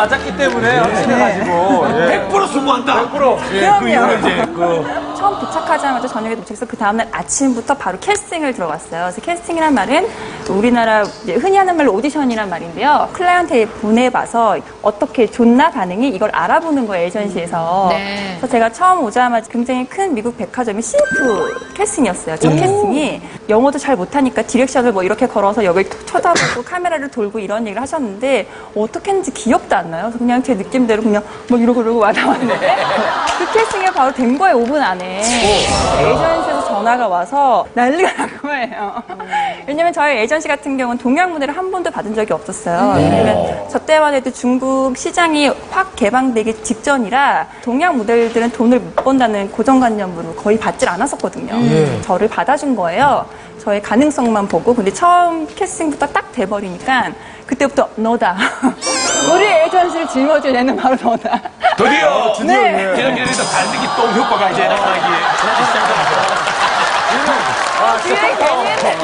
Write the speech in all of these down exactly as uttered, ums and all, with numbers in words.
맞았기 때문에 확신해가지고 예. 백 퍼센트 수고한다. 백 퍼센트. 예, 그 이후로 이제 그 처음 도착하자마자 저녁에 도착해서 그 다음날 아침부터 바로 캐스팅을 들어갔어요. 그래서 캐스팅이란 말은 우리나라 이제 흔히 하는 말로 오디션이란 말인데요. 클라이언트에 보내봐서 어떻게 좋나 반응이 이걸 알아보는 거예요, 에이전시에서. 네. 그래서 제가 처음 오자마자 굉장히 큰 미국 백화점의 씨에프 캐스팅이었어요. 첫 캐스팅이. 영어도 잘 못하니까 디렉션을 뭐 이렇게 걸어서 여길 쳐다보고 카메라를 돌고 이런 얘기를 하셨는데 어떻게 했는지 기억도 안 나요. 그래서 그냥 제 느낌대로 그냥 뭐 이러고 이러고 와 나왔는데 그 캐스팅이 바로 된 거예요, 오 분 안에. 에이전시에서 전화가 와서 난리가 난 거예요. 왜냐면 저희 에이전시 같은 경우는 동양 무대를 한 번도 받은 적이 없었어요. 왜냐면 저 때만 해도 중국 시장이 확 개방되기 직전이라 동양 모델들은 돈을 못 번다는 고정관념으로 거의 받질 않았었거든요. 음. 저를 받아준 거예요. 저의 가능성만 보고. 근데 처음 캐스팅부터 딱 돼버리니까 그때부터 너다. 우리 에이전시를 짊어질 애는 바로 너다. 드디어 네. 기다리던 갈매기 똥 효과가 이제 나타나기 시작합니다. 뒤에 괜히 했네.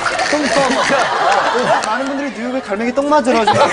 많은 분들이 뉴욕에 갈매기 똥 맞으러 오시는데.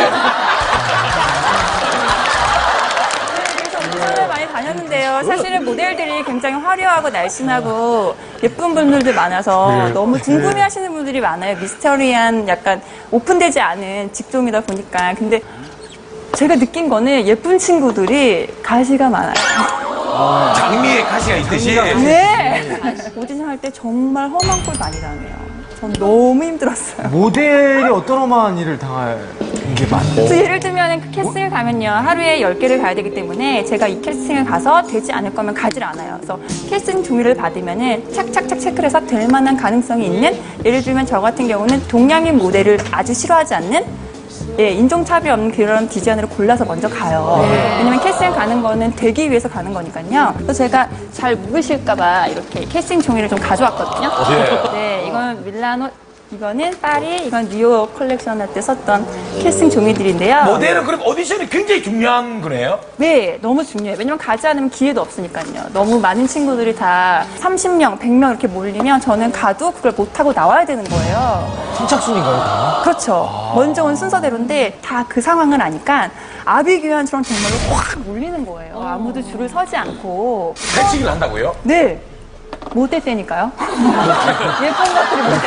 부산을 많이 다녔는데요. 사실은 모델들이 굉장히 화려하고 날씬하고 예쁜 분들도 많아서 너무 궁금해하시는 분들이 많아요. 미스터리한 약간 오픈되지 않은 직종이다 보니까. 근데 제가 느낀 거는 예쁜 친구들이 가시가 많아요. 장미에 가시가 있듯이. 네. 오디션 할 때 정말 험한 꼴 많이 당해요. 전 너무 힘들었어요. 모델이 어떤 험한 일을 당할 게 많나요? 그래서 예를 들면 그 캐스팅을 가면요. 하루에 열 개를 가야 되기 때문에 제가 이 캐스팅을 가서 되지 않을 거면 가질 않아요. 그래서 캐스팅 종이를 받으면은 착착착 체크를 해서 될 만한 가능성이 있는, 예를 들면 저 같은 경우는 동양인 모델을 아주 싫어하지 않는, 예, 인종차별이 없는 그런 디자인으로 골라서 먼저 가요. 왜냐면 캐스팅 가는 거는 되기 위해서 가는 거니까요. 그래서 제가 잘 묵으실까봐 이렇게 캐스팅 종이를 좀 가져왔거든요. 네, 이건 밀라노, 이거는 파리, 이건 뉴욕 컬렉션 할 때 썼던 캐스팅 종이들인데요. 모델은 그럼 오디션이 굉장히 중요한 거네요? 네, 너무 중요해요. 왜냐면 가지 않으면 기회도 없으니까요. 너무 많은 친구들이 다 삼십 명, 백 명 이렇게 몰리면 저는 가도 그걸 못하고 나와야 되는 거예요. 선착순인가요, 다? 그렇죠. 아. 먼저 온 순서대로인데 다 그 상황을 아니까 아비규환처럼 정말로 확 몰리는 거예요. 아무도 줄을 서지 않고. 패치기를 한다고요? 네. 못될 때니까요. 예쁜 것들이 못될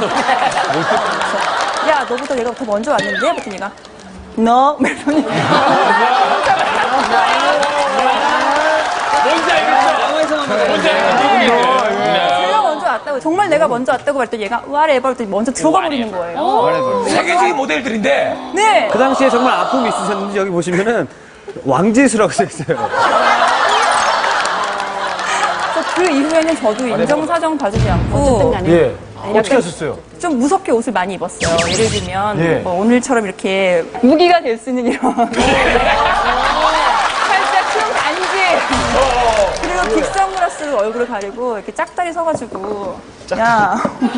때. 야, 너보다 내가 더 먼저 왔는데? 그랬더니 얘가 너? 그랬더니 뭔지 알겠어. 뭔지 알겠어. 제가 먼저 왔다고, 정말 내가 먼저 왔다고 그랬더니 얘가 whatever 그랬더니 먼저 들어가 버리는 거예요. 세계적인 모델들인데. 네. 그 당시에 정말 아픔이 있으셨는지 여기 보시면은 왕지수라고 써있어요. 그 이후에는 저도 인정사정 봐주지 않고 예. 어떻게 하셨어요? 좀 무섭게 옷을 많이 입었어요. 예를 들면 예. 뭐 오늘처럼 이렇게 무기가 될 수 있는 이런 살짝 큰 반지, 그리고 빅 선글라스로 얼굴을 가리고 이렇게 짝다리 서가지고 야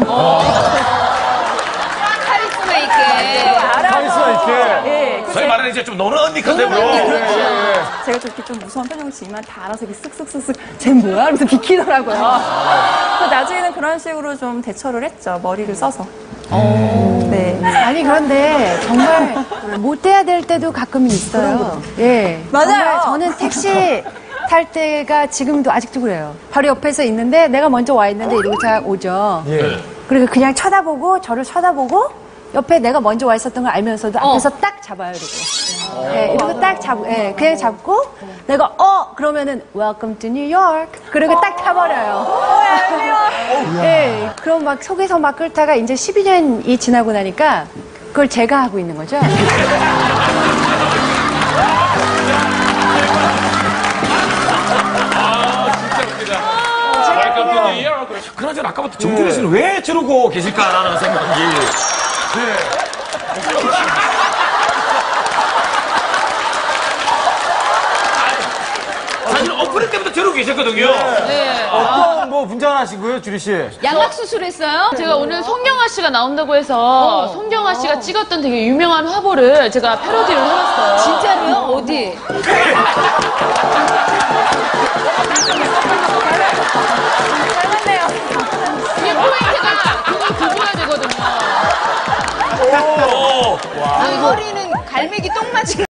카리스마 있게. 카리스마 있게. 네, 저희 말하는 이제 좀 노는 언니 컨셉으로. 제가 좀 이렇게 좀 무서운 표정을 지으면 다 알아서 이렇게 쓱쓱쓱쓱 쟤 뭐야? 그러면서 비키더라고요. 그래서 나중에는 그런 식으로 좀 대처를 했죠. 머리를 써서. 네. 아니 그런데 정말 못해야 될 때도 가끔 있어요. 예, 맞아요. 정말 저는 택시 탈 때가 지금도 아직도 그래요. 바로 옆에서 있는데 내가 먼저 와 있는데 이러고 잘 오죠. 예. 그리고 그냥 쳐다보고 저를 쳐다보고 옆에 내가 먼저 와 있었던 걸 알면서도 앞에서 딱 잡아요. 이러고. 예, 이러고 딱 잡고, 예, 그냥 잡고 내가 어 그러면은 Welcome to New York. 그리고 딱 타버려요. 예, 그럼 막 속에서 막 끓다가 이제 십이 년이 지나고 나니까 그걸 제가 하고 있는 거죠. 그나저나 아까부터 정준희 씨는 왜 저러고 계실까라는 생각이. 네. 사실 오프닝 때부터 저러고 계셨거든요. 네. 어떤 뭐 분장하신 거예요, 주리 씨? 양악 수술했어요? 제가 오늘 송경아 씨가 나온다고 해서 송경아 씨가 찍었던 되게 유명한 화보를 제가 패러디를 해봤어요. 진짜로요? 어디? 닮았네요. 이게 포인트가 그걸 그려야 되거든요. 오. 이 머리는 갈매기 똥 맞은